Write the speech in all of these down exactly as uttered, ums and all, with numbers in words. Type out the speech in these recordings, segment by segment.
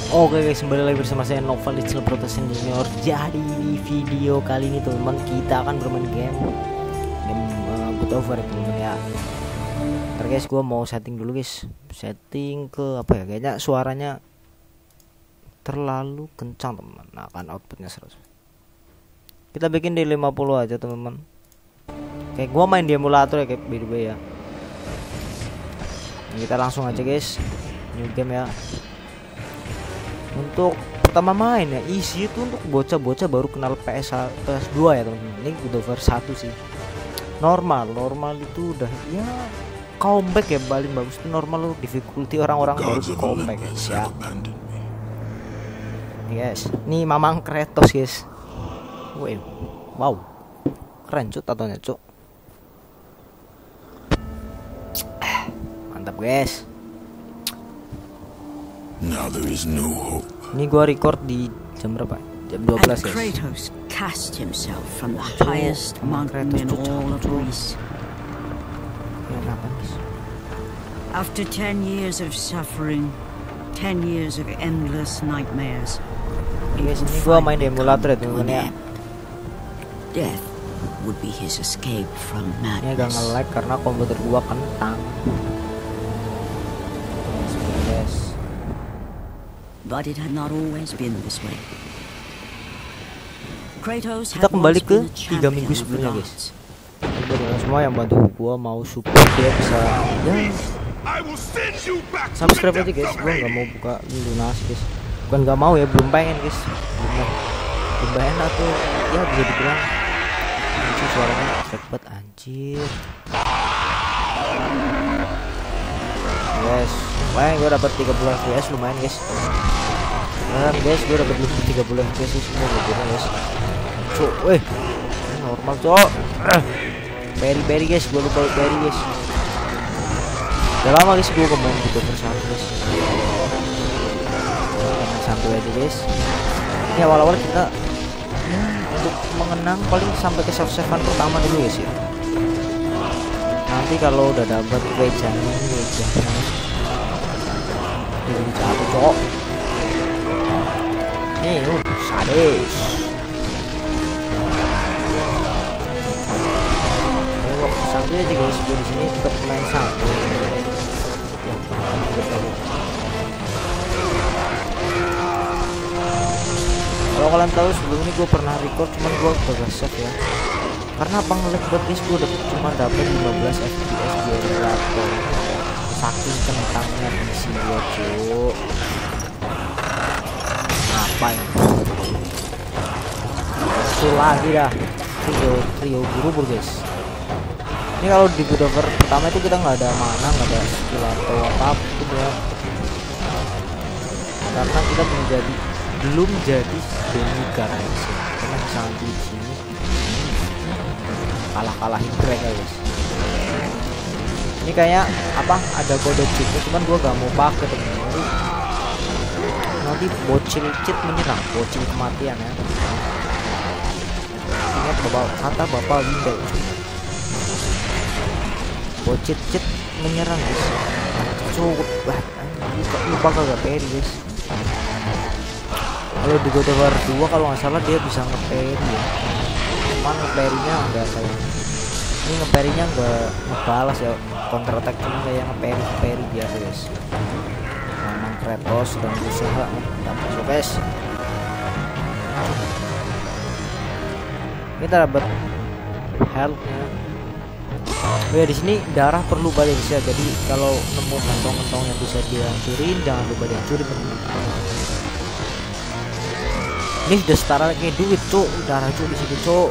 Oke guys, kembali lagi bersama saya Novel Digital Protection Junior. Jadi di video kali ini teman-teman kita akan bermain game game uh, Good Over ya teman-teman ya. Ntar guys, gua mau setting dulu guys. Setting ke apa ya? Kayaknya suaranya terlalu kencang teman-teman. Nah, kan outputnya seratus. Kita bikin di lima puluh aja teman-teman. Kayak gua main di emulator ya kayak by the way ya. Nah, kita langsung aja guys. New game ya. Untuk pertama main ya, isi itu untuk bocah-bocah baru kenal P S dua ya teman-teman. Ini Good Over satu sih. Normal, normal itu udah ya comeback ya, paling bagus itu normal. Difficulty orang-orang baru comeback ya. Siap. Yes, nih Mamang Kratos guys. Wow, keren cut tatonya cuk. Mantap guys. Now there is no hope. Ini gua record di jam berapa? Jam dua belas guys. Kratos cast himself from the highest mountain in all of Greece. After ten years of suffering, ten years of endless nightmares. Guys, ini gua main di emulator ya teman-teman ya. Death would be his escape from madness. Ini agak nge-lag karena komputer gua kentang. But it had not always been this way. Kratos Kita kembali ke tiga minggu sebelumnya guys. Jadi semua yang bantu gua mau support dia bisa ya subscribe aja guys. Gua nggak mau buka lunas guys. Bukan nggak mau ya, belum pengen guys. Belum, belum pengen atau ya bisa dibilang anjir suaranya cepet anjir. Guys, lumayan gue dapat tiga puluh F P S lumayan guys. Nah, guys, gue dapat lebih tiga puluh F P S semua gitu guys. Cuk, weh. Normal, cok. Berry berry guys, gue lupa berry guys. Udah lama guys gue kemarin gitu bersama guys. Santai aja guys. Ini awal-awal kita ya, untuk mengenang paling sampai ke save-savean pertama dulu guys ya. Nanti kalau udah dapat wejanya wejanya ini jatuh cok. Nih, uh, sadis. Oh, santai aja guys, gue di sini tetap main santai. Kalau kalian tahu sebelum ini gue pernah record, cuman gue gak save ya. Karena apa ngelag banget guys, gue udah cuma dapat lima belas F P S di emulator. Saking kentangnya P C gue cuk. Ngapain? Muncul lagi dah trio trio buru-buru guys. Ini kalau di Good Over pertama itu kita nggak ada mana, nggak ada skill atau apapun ya. Karena kita belum jadi belum jadi demigod guys. Karena sangat di sini kalah-kalahin mereka guys. Ini kayak apa ada kode cheatnya, cuman gua gak mau pakai temen-temen. Nanti bocil cheat menyerang, bocil kematian ya. Ingat bapak kata bapak Winda, bocil cheat menyerang guys. Cukup lah, lupa kagak peri guys. Kalau di God Over dua kalau nggak salah dia bisa nge-peri ya. Cuman nge-peri-nya enggak kayak ini, nge-peri-nya enggak ngebalas ya, counter attack, cuma kayak nge-peri nge-peri biasa guys. Memang Kratos sedang berusaha dapat guys. Kita dapat health ya. Oh ya, di sini darah perlu banyak bisa. Jadi kalau nemu kantong-kantong yang bisa dihancurin, jangan lupa dihancurin teman-teman. Ini udah setara kayak duit cuk, darah cuk di sini cuk.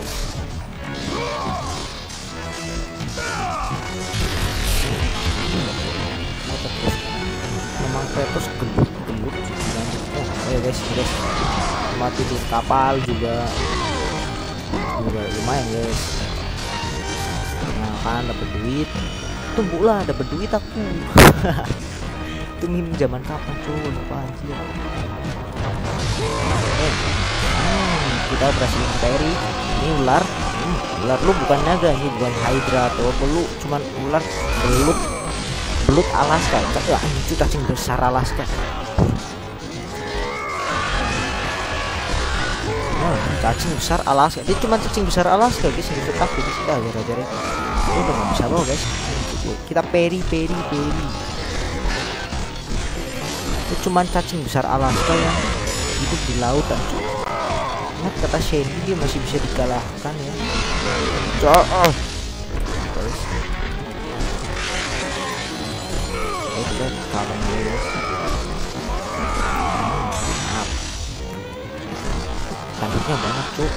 Memang Kratos gelut-gelut. Oh ya guys, guys, mati di kapal juga, juga lumayan guys. Nah kan dapat duit, tumbuhlah dapat duit aku. Itu meme zaman kapan cuk, lupa anjir. Eh. Hmm, kita berhasil nge-peri. Ini ular. Hmm, ular lu bukan naga, ini bukan Hydra atau apa, lu cuman ular belut belut Alaska. Wah, itu cacing besar Alaska. Oh, cacing besar Alaska. Dia cuma cacing besar Alaska guys, gitu takut guys. Kita ajar-ajar itu. Dia udah nggak bisa bawa guys. Kita peri peri peri. Itu cuma cacing besar Alaska yang hidup di lautan. Ingat kata Shandy, dia masih bisa dikalahkan ya. Cok. Guys. Oke, kita kalah dulu guys. Tanduknya banyak cuk.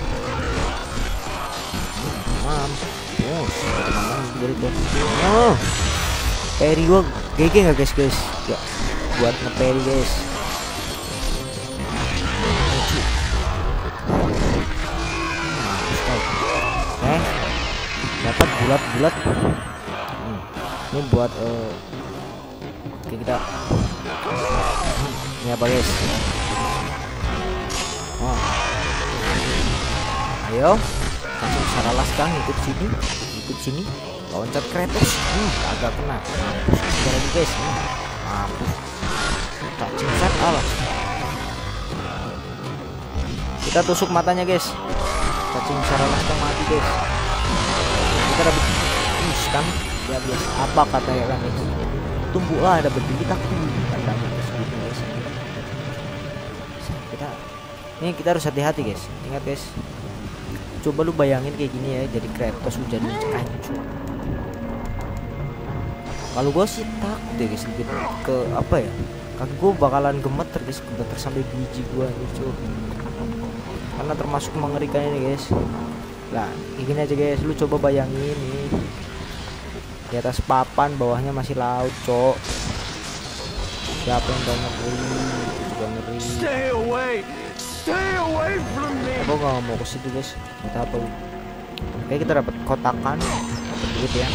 Mampus. Teman-teman dari tuh. Oh. Peri gua G G nggak guys guys? Ya, buat nge-peri guys. Eh, dapat bulat-bulat. Hmm. Ini buat uh, oke kita. Ini apa guys? Oh. Ayo, langsung besar Alaska ikut sini, ikut sini, loncat Kratos. Hmm, agak kena. Mampus lagi guys. Mampus. Cacing besar Alaska. Kita tusuk matanya guys. Cacing besar Alaska mati guys. Kita dapat us kan? Ya biasa. Apa katanya kan guys? Tumbuhlah ada berdiri aku. Katanya segitu guys. Kita, ini kita harus hati-hati guys. Ingat guys. Coba lu bayangin kayak gini ya, jadi Kratos hujan hancur. Kalau gue sih takut ya guys, lebih ke apa ya? Kaki gue bakalan gemeter guys, gemeter sampai biji gue lucu. Karena termasuk mengerikan ini guys. Nah, kayak gini aja guys, lu coba bayangin nih. Di atas papan, bawahnya masih laut, cok. Siapa yang gak ngeri? Juga ngeri. Stay away! Stay away from me! Aku gak mau ke situ guys. Kita apa? Oke, kita dapat kotakan, dapat duit ya.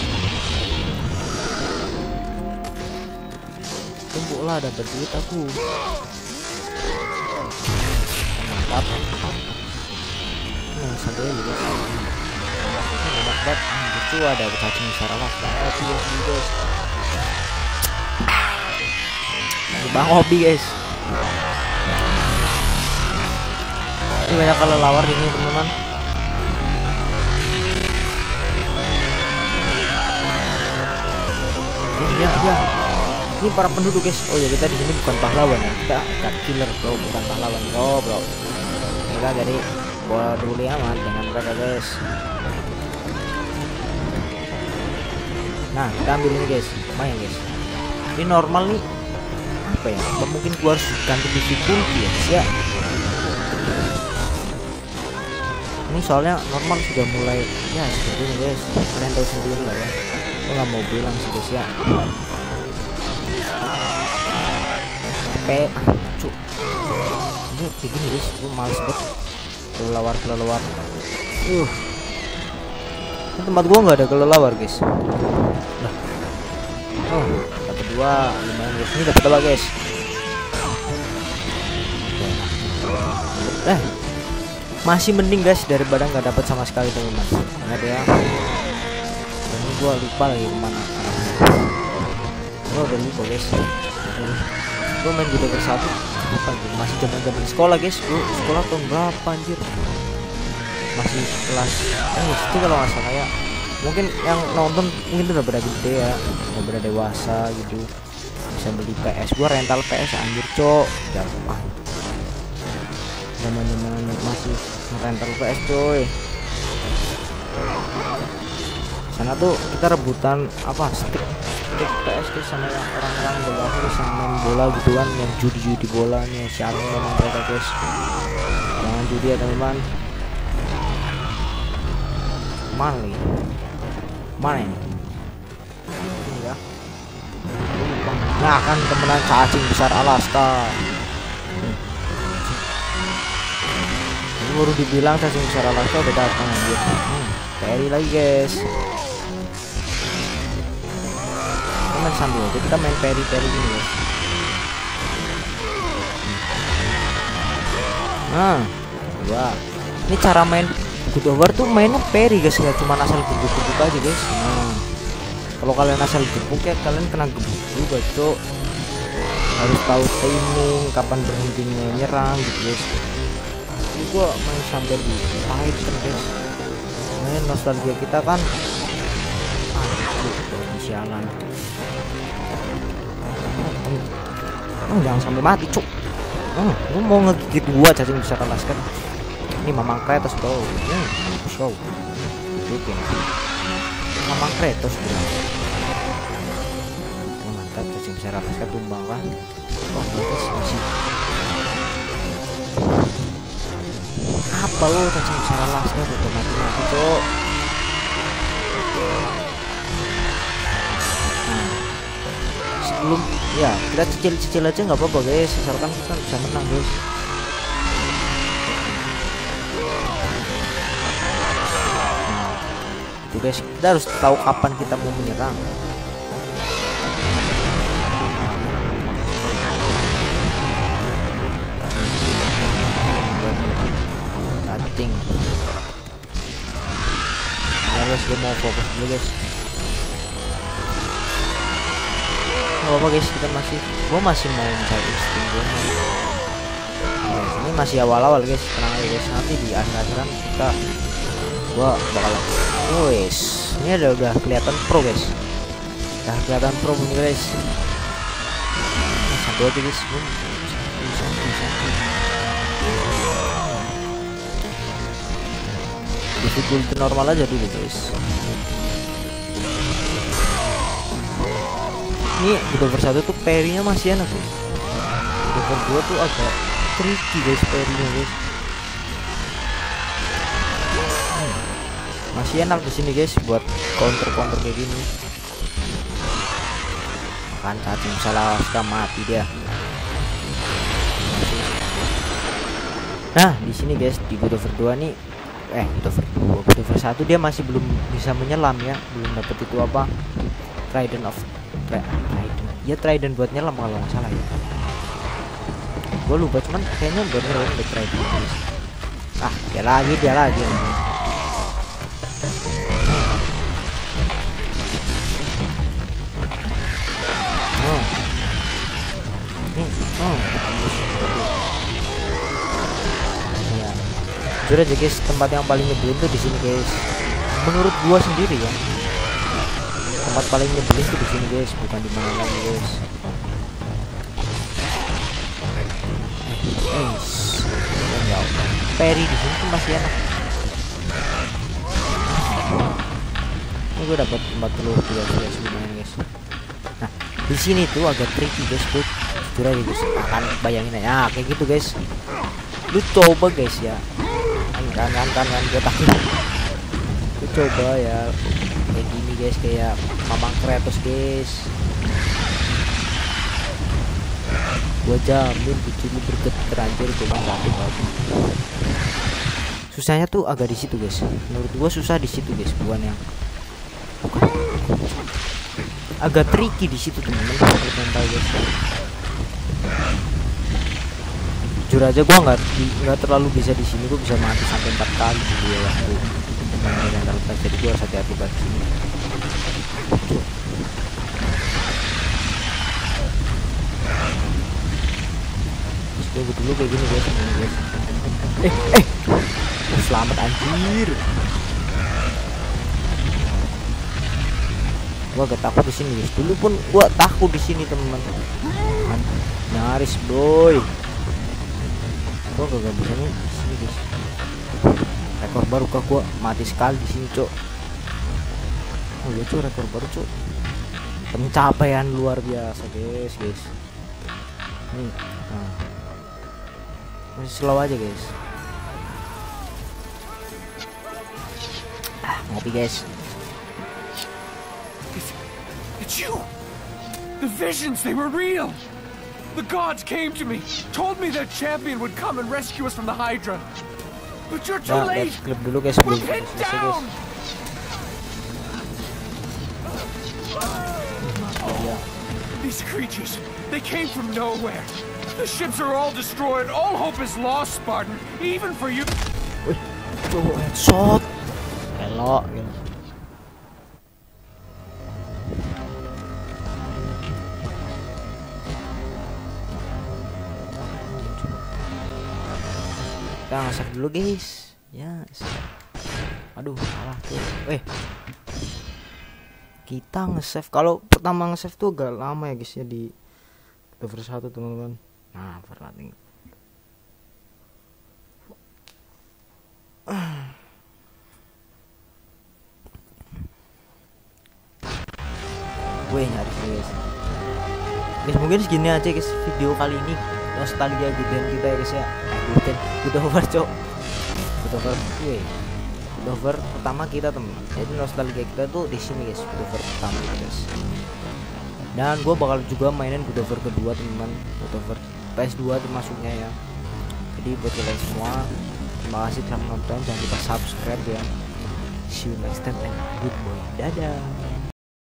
Tumpuklah dapat duit aku. Mantap. Nah, sampai aja guys. Ini dapat lucu, ada cacing besar Alaska. Tapi guys. Ini Bang Hobi guys. Ini banyak kelelawar ini teman-teman. Ya, ya. Ini para penduduk guys. Oh ya, kita di sini bukan pahlawan ya. Kita cat killer bro, bukan pahlawan bro bro. Kita jadi bola dulu amat dengan mereka guys. Nah, kita ambil ini guys. Lumayan guys. Ini normal nih. Apa ya? Mungkin gua harus ganti difficulty ya guys ya. Ini soalnya normal sudah mulai ya seperti ini guys, kalian tahu sendiri lah ya. Aku nggak mau bilang sih guys ya. Capek, cuk. Ini begini guys, gue males banget. Kelelawar kelelawar. Uh, ini tempat gua nggak ada kelelawar guys. Nah, oh dapat dua, lumayan guys. Ini dapat apa guys? Eh. Masih mending guys daripada nggak dapat sama sekali teman-teman. Ingat ya. Ini gua lupa lagi kemana. Gua udah lupa guys. Gua main G T A satu apa tuh? Masih zaman-zaman sekolah guys. Gua sekolah tahun berapa anjir? Masih kelas eh itu kalau nggak salah ya. Mungkin yang nonton mungkin udah pada gede ya, udah pada dewasa gitu. Bisa beli P S. Gua rental P S anjir, cok. Jangan zaman-zaman masih rental P S coy. Sana tuh kita rebutan apa stick stick P S tuh sama yang orang-orang bola terus yang main bola gitu kan, yang judi-judi bolanya. Siapa memang mereka guys, jangan judi ya teman-teman. Mana nih? Mana ini? Ini ya. Nah kan temenan cacing besar Alaska. Baru dibilang cacing besar Alaska udah datang anjir. Hmm, peri lagi guys. Kita main sambil aja, kita main peri-peri gini guys. Nah, ya. Ini cara main God of War tuh mainnya peri guys, nggak cuma asal gebuk-gebuk aja guys. Nah, kalau kalian asal gebuk ya kalian kena gebuk juga cok. Harus tahu timing, kapan berhentinya nyerang gitu guys. asli gua main sampai di Titan guys. Main nostalgia kita kan. Aduh, sialan. Oh, jangan sampai mati cuk. Oh, lu mau ngegigit gua cacing bisa kelaskan. Ini Mamang Kratos bro. Hmm, show. Gigit. Mamang Kratos bro. Oh, mantap cacing bisa kelaskan tumbang kan. Oh, bagus masih. Apa lu cacing bisa kelaskan udah mati-mati cuk. Sebelum ya kita cicil-cicil aja nggak apa-apa guys, asalkan kita bisa menang guys. Nah, itu guys, kita harus tahu kapan kita mau menyerang. Cacing ya guys, gue mau fokus dulu guys. Oh, apa guys, kita masih gua masih mau mencari insting gua. Guys, ini masih awal-awal guys, tenang aja guys, nanti di akhir-akhiran kita gua bakal wes ini ada udah kelihatan pro guys, udah kelihatan pro nih guys. Nah, satu aja guys, boom. Bisa, bisa. Difficulty normal aja dulu guys. Ini God of War satu tuh parry-nya masih enak guys. God of War dua tuh agak tricky guys parry-nya guys. Hmm. Masih enak di sini guys buat counter-counter kayak gini. Kan cacing salah sudah mati dia. Nah, di sini guys di God of War dua nih eh God of War dua, God of War satu dia masih belum bisa menyelam ya, belum dapet itu apa? Trident of Trident. Ya Trident buat nyelam kalau nggak salah ya. Gue lupa cuman kayaknya buat nyelam di Trident. Ah, dia lagi dia lagi. Oh. Hmm. Oh. Ya. Jujur aja guys, tempat yang paling nyebelin tuh di sini guys. Menurut gua sendiri ya. Tempat paling nyebelin tuh di sini guys, bukan di mana lagi guys. Eh, ya parry di sini tuh masih enak. Ini gue dapat empat puluh tiga guys lumayan guys. Nah, di sini tuh agak tricky guys, tuh. Jujur aja guys, akan bayangin aja kayak gitu guys. Lu coba guys ya. Kan kan kan kan gue takut. Lu coba ya kayak gini guys, kayak Mamang Kratos guys. Gua jamin itu lu bergetar anjir, gua nggak tahu. Susahnya tuh agak di situ guys. Menurut gua susah di situ guys, bukan yang bukan. Agak tricky di situ teman-teman, mental guys. Jujur aja gua nggak nggak terlalu bisa di sini, gua bisa mati sampai empat kali gitu ya waktu main rental pack, jadi gua harus hati-hati banget sini. Gue dulu kayak gini guys, guys. Eh, eh, oh, selamat anjir. Gua agak takut di sini guys. Dulu pun gua takut di sini teman-teman. Nyaris boy. Gua gak bisa nih di sini guys. Rekor baru kah gua mati sekali di sini cok. Oh ya cok, rekor baru cok. Pencapaian luar biasa guys guys. Nih. Nah. Masih slow aja guys. Ah, ngopi guys. It's, it's you. The visions, they were real. The gods came to me, told me their champion would come and rescue us from the Hydra. But you're too Nah, late. klip dulu guys, We're belum pinned selesai guys. down. Iya. These creatures, they came from nowhere. The ships are all destroyed. All hope is lost, Spartan. Even for you. Wih, tuh headshot. Elok gitu. kita nge-save dulu guys. Yes. Aduh salah tuh. Eh kita nge-save, kalau pertama nge-save tuh agak lama ya guys ya di Budover satu teman-teman. Nah verlating gue nyari guys. Guys mungkin segini aja guys video kali ini, nostalgia Guden kita ya guys ya. Eh Guden, Budover cok, Budover gue Budover pertama kita teman. Jadi nostalgia kita tuh di sini guys, Budover pertama guys. Dan gue bakal juga mainin Budover kedua teman-teman, Budover P S dua termasuknya ya. Jadi buat kalian semua, terima kasih telah menonton, jangan lupa subscribe ya. See you next time and good boy, dadah.